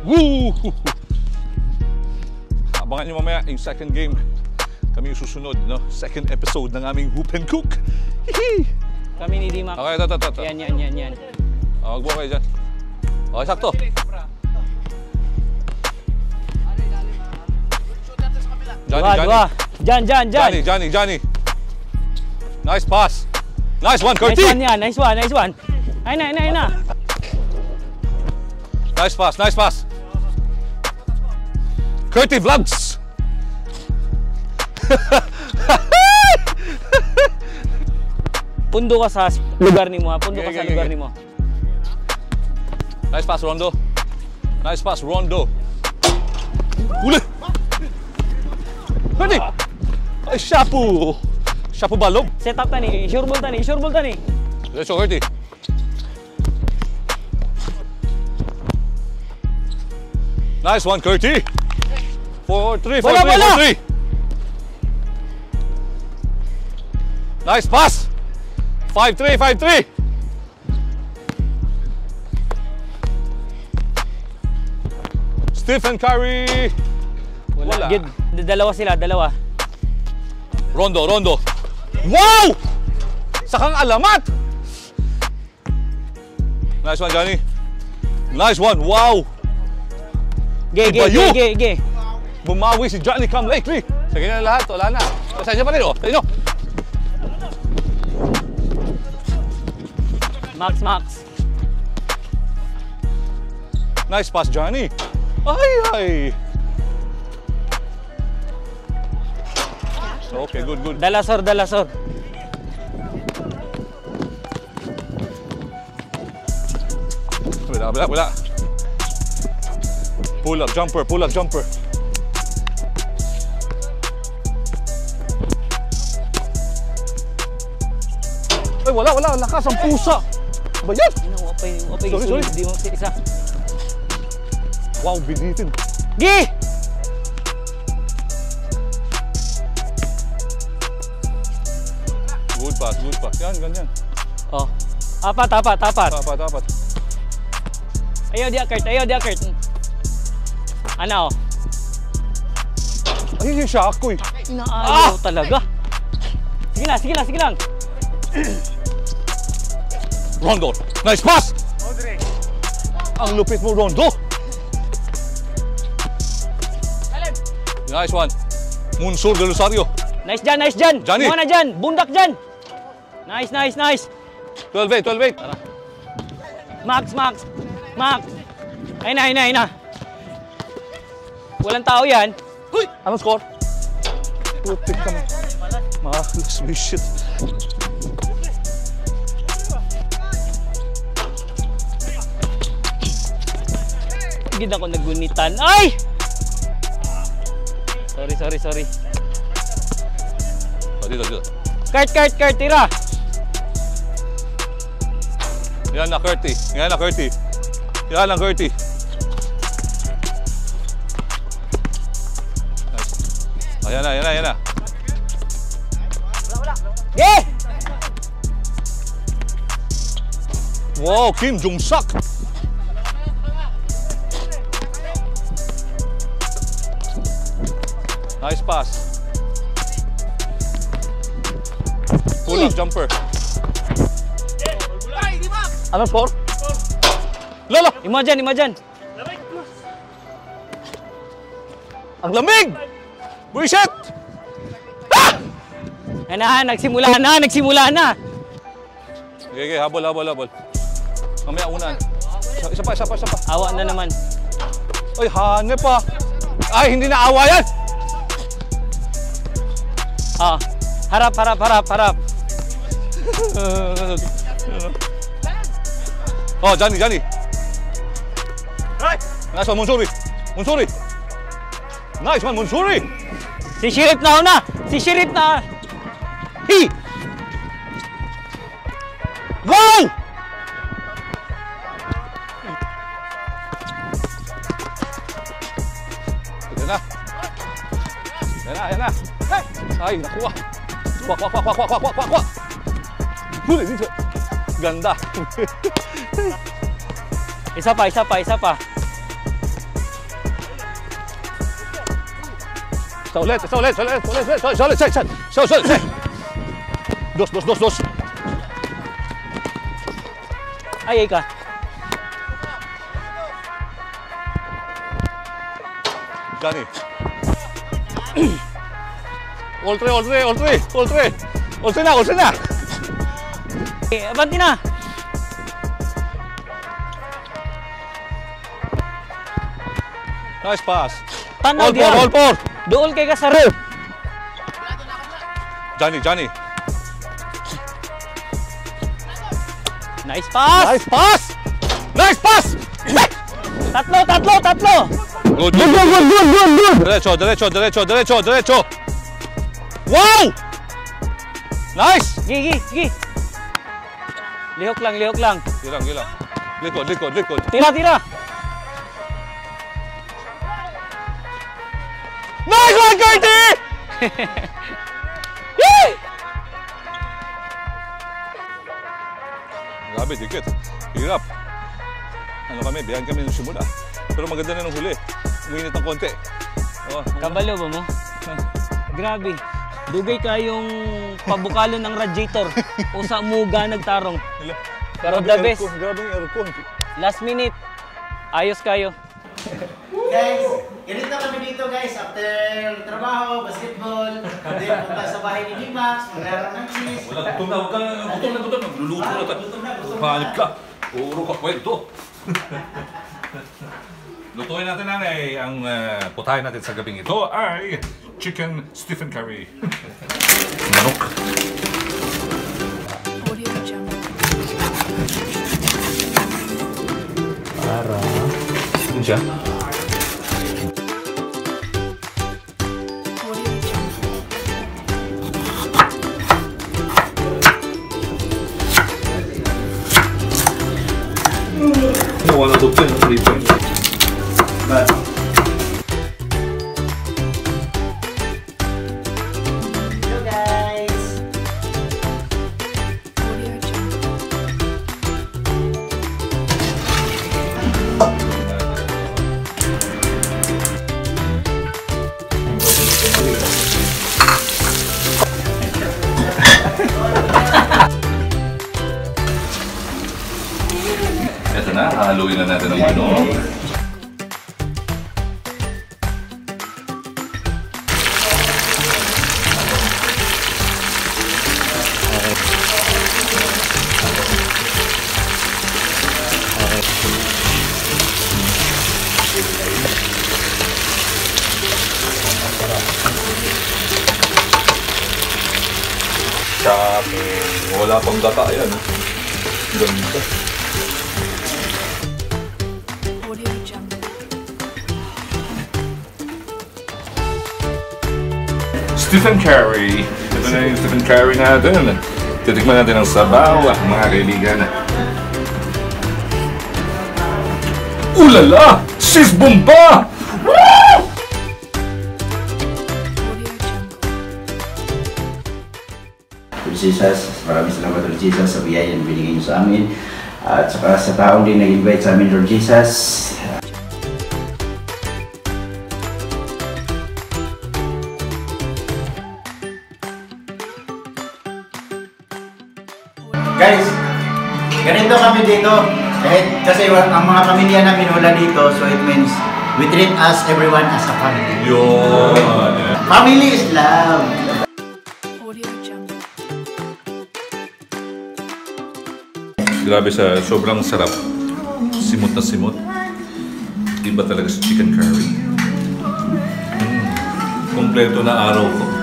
Woo! Abangan nyo mamaya yung second game. Kami yung susunod, no? Second episode ng aming Hoop and Cook. Hihi! Kami ni Dmax. Okay, ito. Yan. Magbuha kayo dyan. Okay, sakto. Johnny. Nice pass. Nice one, Curti. Nice one. Ay na. Nice pass. Curti vlogs. Pundo ka sa lugar ni mo, ha? Pundo ka sa lugar ni mo. Nice pass, Rondo. Uli! Curti! Ay, Shapu balog. Set up tani, sure ball tani. Let's go, Curti. Nice one, Curti. 4-3. Nice pass. 5-3. Stephen Curry. Wala. Dalawa sila. Rondo. Wow! Sakang alamat. Nice one, Johnny. Nice one. Wow. Ge. Bumawi si Johnny come lately. Sige na lahat. Wala na. Sa inyo pa rin, Sa inyo. Max. Nice pass, Johnny. Ay. Okay, good. Dalasor. Wala. Pull up jumper. Ay, wala. Lakas ang pusa. Ba yan? Sorry. Di mo isa. Wow, binitin. Gi! Good pass. Yan, ganyan. Oh. Apat. Ayaw di akert. Ano? Ay, siya ako eh. Inaayaw talaga. Sige lang. Rondo. Nice pass! Ang lupit mo, Rondo. Nice one. Munsur de Rosario. Nice dyan. Johnny. Mga na dyan. Bundak dyan. Nice. 12-8. Max. Ay na. Walang tao yan. Uy! Anong score? Putik ka na. Mahalas, shit. Hindi ako nagunitan. Ay! Sorry. Dito. Kurt, tira. Yan na, Curti. Ayan na. Eh! Wow, Kim Jong-sak. Nice pass. Pull up jumper. Ano score? Lolo! Imo dyan. Ang lamig! Buisit! Ah! Nagsimula na. Okay, habol. Mamaya unan. Isa pa. Awa na naman. Ay, hane pa. Ay, hindi na awa yan! Harap. Oh, Johnny. Nice one, Munsuri. Nice one, Munsuri. Si Sheriff na. Hi! Wow! Yan na. Ay, nakuha. Kuha. Huli dito. Ganda. Isa pa. ulit. Set. Dos. Ay ka. Johnny. All three na. Abanti na. Nice pass. Tanaw All four. Dool kay Kasaro. Johnny. Nice pass. Nice pass. Tatlo. Good. Derecho. Wow! Nice! Gi. Lihok lang. Gilang. Likod. Tira. Nice one, Gertie! Grabe, dikit. Hirap. Behind kami nung simula. Pero maganda na nung huli. Uminit ng konti. Kabalo ba mo? Grabe. Dugay kayong pabukalo ng radiator. Usa muga nagtarong. Pero the best. Grabe yung aircon. Last minute. Ayos kayo. Guys, ganito kami dito guys. After trabaho, basketball, then punta sa bahay ni Dmax, maglaro ng cheese. Wala, gutom na. Nagluluto na tayo. Hanip ka. Puro ka kwento. Lutuin natin nanay. Ang putahin natin sa gabing ito ay chicken Stephen curry. Manok. Para. Yun siya. Wala to 3 points. But, hello guys! Ito na, haluin na natin ang manok. Shopping. Wala pang gata yan. Ganda. Stephen Curry. Ito na yung Stephen Curry natin. Titikman natin ang sabaw, mga kaibigan. Ulala! Sis bomba! Lord Jesus, maraming salamat Lord Jesus sa biyaya na binigay niyo sa amin. At saka sa taong din nag-invite sa amin Lord Jesus. Guys, ganito kami dito. Kasi ang mga pamilya namin wala dito, so it means we treat us everyone as a family. Yun! Family is love. Grabe sa sobrang sarap. Simot na simot. Iba talaga sa chicken curry. Kompleto na araw ko.